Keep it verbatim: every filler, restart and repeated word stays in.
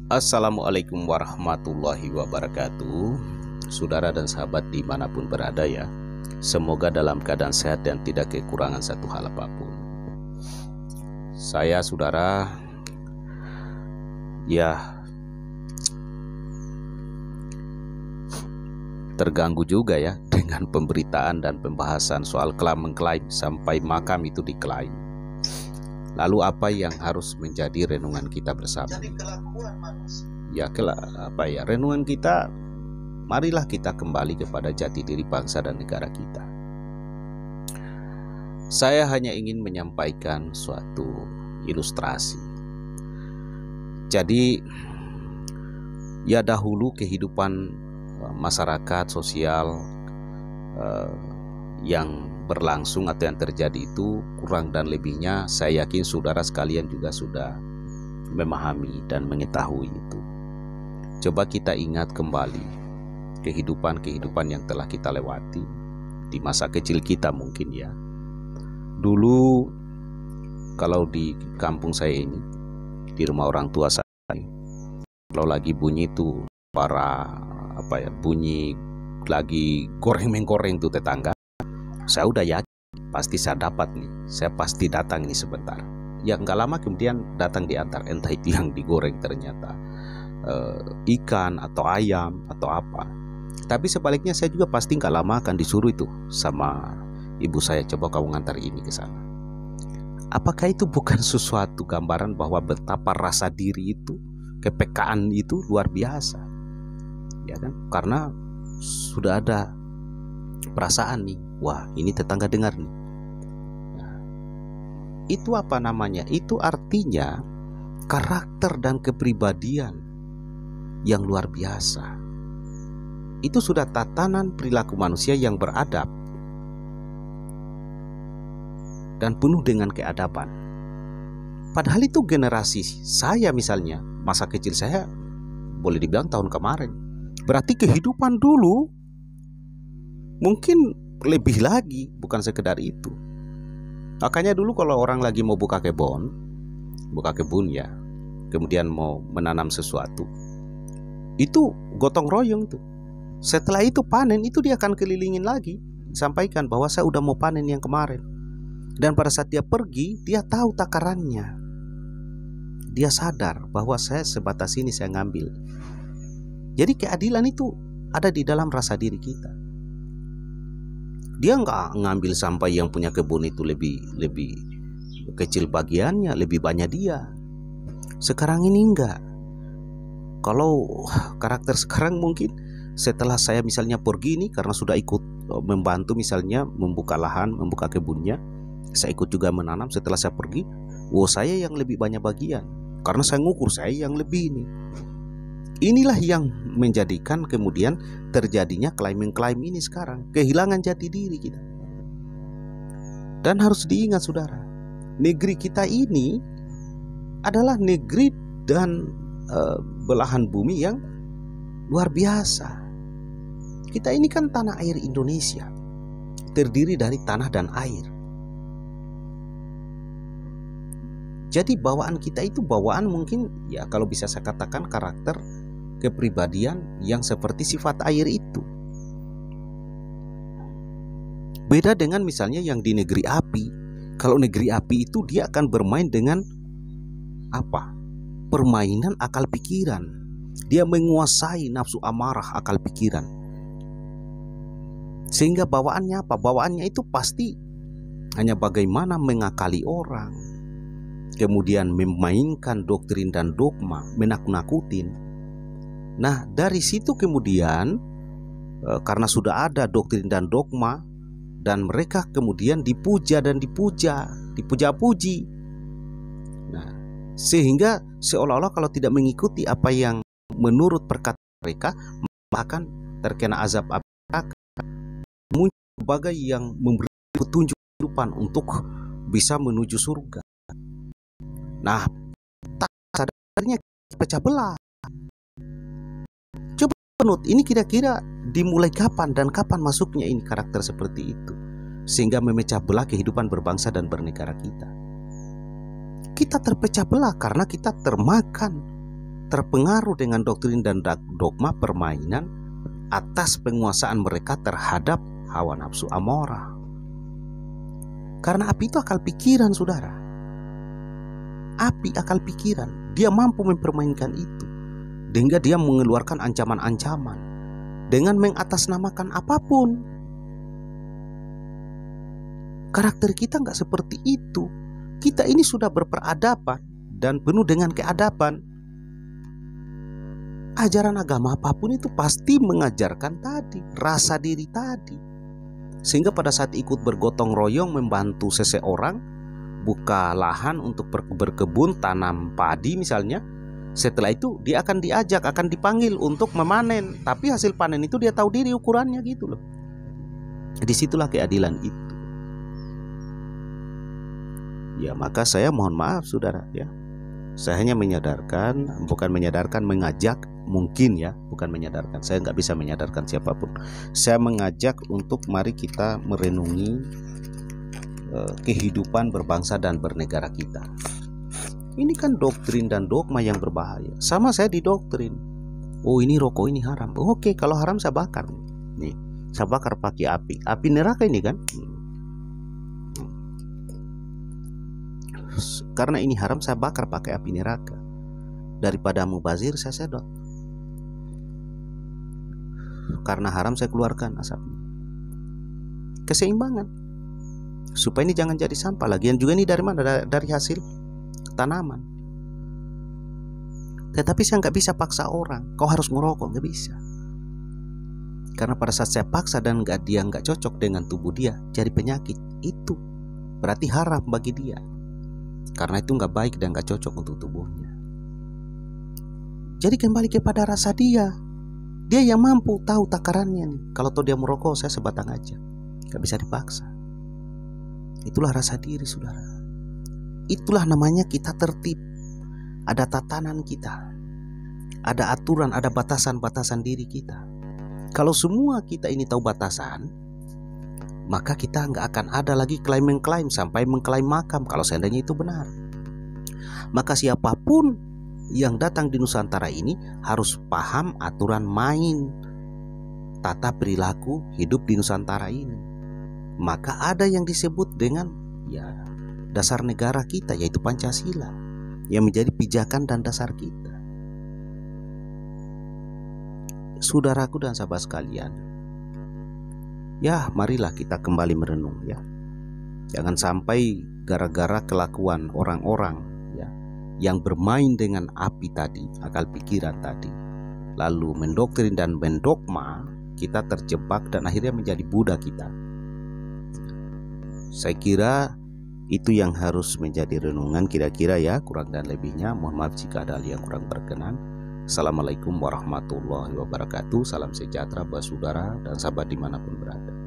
Assalamualaikum warahmatullahi wabarakatuh. Saudara dan sahabat dimanapun berada ya, semoga dalam keadaan sehat dan tidak kekurangan satu hal apapun. Saya saudara ya terganggu juga ya dengan pemberitaan dan pembahasan soal klaim mengklaim sampai makam itu diklaim. Lalu apa yang harus menjadi renungan kita bersama? Jadi kelakuan manusia. Ya kelak apa ya renungan kita, marilah kita kembali kepada jati diri bangsa dan negara kita. Saya hanya ingin menyampaikan suatu ilustrasi. Jadi ya dahulu kehidupan masyarakat sosial eh, yang berlangsung atau yang terjadi itu kurang dan lebihnya saya yakin saudara sekalian juga sudah memahami dan mengetahui itu. Coba kita ingat kembali kehidupan-kehidupan yang telah kita lewati di masa kecil kita mungkin ya. Dulu kalau di kampung saya ini, di rumah orang tua saya, kalau lagi bunyi itu para apa ya bunyi lagi goreng-menggoreng tuh tetangga, saya udah yakin pasti saya dapat nih, saya pasti datang ini sebentar. Ya nggak lama kemudian datang diantar, entah itu yang digoreng ternyata uh, ikan atau ayam atau apa. Tapi sebaliknya saya juga pasti nggak lama akan disuruh itu sama ibu saya, coba kamu ngantar ini ke sana. Apakah itu bukan sesuatu gambaran bahwa betapa rasa diri itu, kepekaan itu luar biasa, ya kan? Karena sudah ada perasaan nih, wah ini tetangga dengar nih. Nah, itu apa namanya? Itu artinya karakter dan kepribadian yang luar biasa. Itu sudah tatanan perilaku manusia yang beradab dan penuh dengan keadaban. Padahal itu generasi saya misalnya, masa kecil saya boleh dibilang tahun kemarin. Berarti kehidupan dulu mungkin lebih lagi, bukan sekedar itu. Makanya dulu kalau orang lagi mau buka kebun, buka kebun ya, kemudian mau menanam sesuatu, itu gotong royong tuh. Setelah itu panen, itu dia akan kelilingin lagi, sampaikan bahwa saya udah mau panen yang kemarin. Dan pada saat dia pergi, dia tahu takarannya. Dia sadar bahwa saya sebatas ini saya ngambil. Jadi keadilan itu ada di dalam rasa diri kita. Dia nggak ngambil sampai yang punya kebun itu lebih lebih kecil bagiannya, lebih banyak dia. Sekarang ini enggak. Kalau karakter sekarang mungkin setelah saya misalnya pergi nih karena sudah ikut membantu misalnya membuka lahan, membuka kebunnya, saya ikut juga menanam. Setelah saya pergi, wow saya yang lebih banyak bagian karena saya ngukur saya yang lebih ini. Inilah yang menjadikan kemudian terjadinya klaim-klaim ini sekarang, kehilangan jati diri kita. Dan harus diingat saudara, negeri kita ini adalah negeri dan e, belahan bumi yang luar biasa. Kita ini kan tanah air Indonesia, terdiri dari tanah dan air. Jadi bawaan kita itu bawaan mungkin ya kalau bisa saya katakan karakter kepribadian yang seperti sifat air itu. Beda dengan misalnya yang di negeri api. Kalau negeri api itu dia akan bermain dengan apa? Permainan akal pikiran. Dia menguasai nafsu amarah akal pikiran. Sehingga bawaannya apa? Bawaannya itu pasti hanya bagaimana mengakali orang, kemudian memainkan doktrin dan dogma, menakut-nakutin. Nah dari situ kemudian e, karena sudah ada doktrin dan dogma, dan mereka kemudian dipuja dan dipuja, dipuja-puji. Nah sehingga seolah-olah kalau tidak mengikuti apa yang menurut perkataan mereka, maka akan terkena azab neraka. Muncul sebagai yang memberi petunjuk kehidupan untuk bisa menuju surga. Nah tak sadarnya pecah belah. Penut, ini kira-kira dimulai kapan dan kapan masuknya ini karakter seperti itu sehingga memecah belah kehidupan berbangsa dan bernegara kita. Kita terpecah belah karena kita termakan terpengaruh dengan doktrin dan dogma permainan atas penguasaan mereka terhadap hawa nafsu amarah. Karena api itu akal pikiran, saudara. Api akal pikiran, dia mampu mempermainkan itu, sehingga dia mengeluarkan ancaman-ancaman dengan mengatasnamakan apapun. Karakter kita nggak seperti itu. Kita ini sudah berperadaban dan penuh dengan keadaban. Ajaran agama apapun itu pasti mengajarkan tadi, rasa diri tadi. Sehingga pada saat ikut bergotong royong membantu seseorang buka lahan untuk berkebun, tanam padi misalnya, setelah itu dia akan diajak, akan dipanggil untuk memanen. Tapi hasil panen itu dia tahu diri ukurannya gitu loh. Disitulah keadilan itu. Ya, maka saya mohon maaf saudara ya. Saya hanya menyadarkan, bukan menyadarkan, mengajak mungkin ya, bukan menyadarkan. Saya nggak bisa menyadarkan siapapun. Saya mengajak untuk mari kita merenungi uh, kehidupan berbangsa dan bernegara kita. Ini kan doktrin dan dogma yang berbahaya. Sama saya didoktrin. Oh ini rokok ini haram. Oh, oke, kalau haram saya bakar. Nih, saya bakar pakai api. Api neraka ini kan. Karena ini haram, saya bakar pakai api neraka. Daripada mubazir, saya sedot. Karena haram, saya keluarkan asapnya. Keseimbangan, supaya ini jangan jadi sampah. Lagian juga ini dari mana? Dari hasil tanaman. Tetapi saya nggak bisa paksa orang, kau harus merokok, nggak bisa. Karena pada saat saya paksa dan nggak dia nggak cocok dengan tubuh dia, jadi penyakit, itu berarti haram bagi dia. Karena itu nggak baik dan nggak cocok untuk tubuhnya. Jadi kembali kepada rasa dia. Dia yang mampu tahu takarannya nih. Kalau tuh dia merokok, saya sebatang aja, nggak bisa dipaksa. Itulah rasa diri, saudara. Itulah namanya kita tertib. Ada tatanan kita, ada aturan, ada batasan-batasan diri kita. Kalau semua kita ini tahu batasan, maka kita nggak akan ada lagi klaim-mengklaim sampai mengklaim makam kalau seandainya itu benar. Maka siapapun yang datang di Nusantara ini harus paham aturan main tata perilaku hidup di Nusantara ini. Maka ada yang disebut dengan ya dasar negara kita, yaitu Pancasila, yang menjadi pijakan dan dasar kita. Saudaraku dan sahabat sekalian, ya marilah kita kembali merenung ya. Jangan sampai gara-gara kelakuan orang-orang ya yang bermain dengan api tadi, akal pikiran tadi, lalu mendoktrin dan mendogma, kita terjebak dan akhirnya menjadi budak kita. Saya kira itu yang harus menjadi renungan kira-kira ya, kurang dan lebihnya mohon maaf jika ada hal yang kurang berkenan. Assalamualaikum warahmatullahi wabarakatuh. Salam sejahtera buat saudara dan sahabat dimanapun berada.